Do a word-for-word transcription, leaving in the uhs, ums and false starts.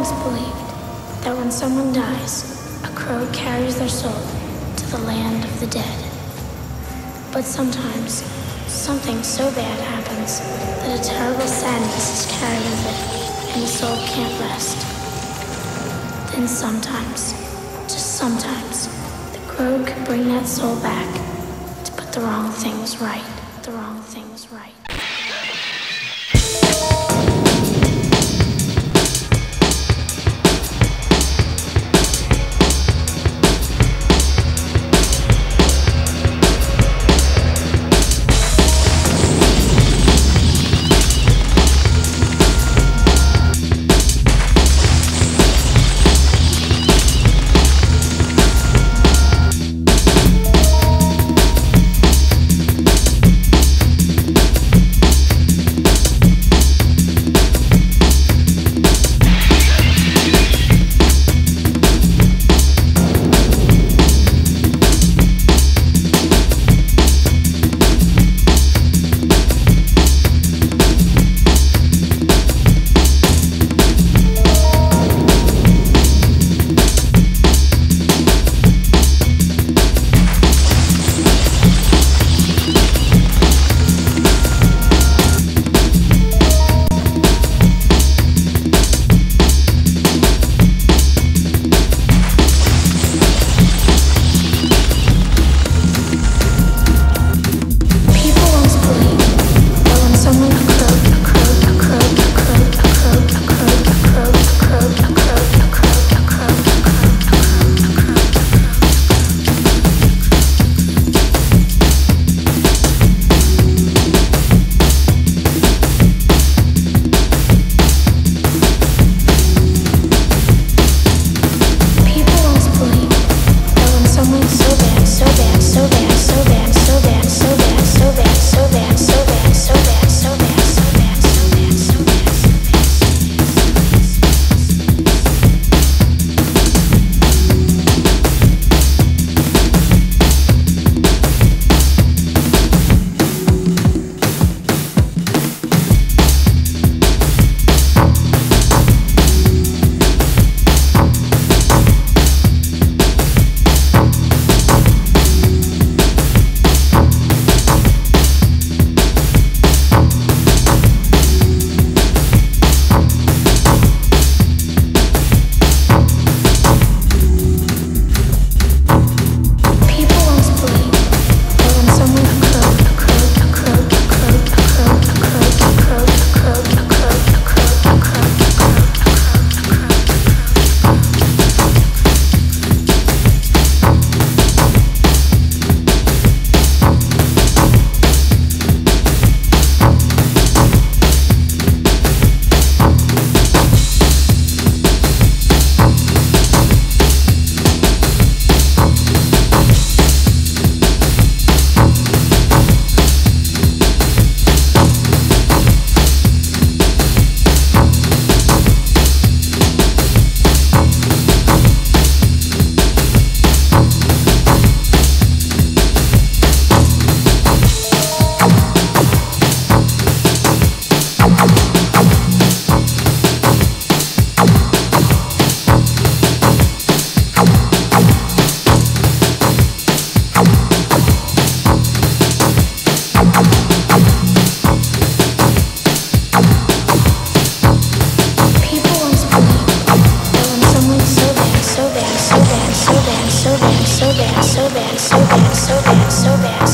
once believed that when someone dies, a crow carries their soul to the land of the dead. But sometimes, something so bad happens that a terrible sadness is carried with it, and the soul can't rest. Then sometimes, just sometimes, the crow can bring that soul back to put the wrong things right, the wrong things right. So bad, so bad, so bad, so bad, so bad, so bad, so bad.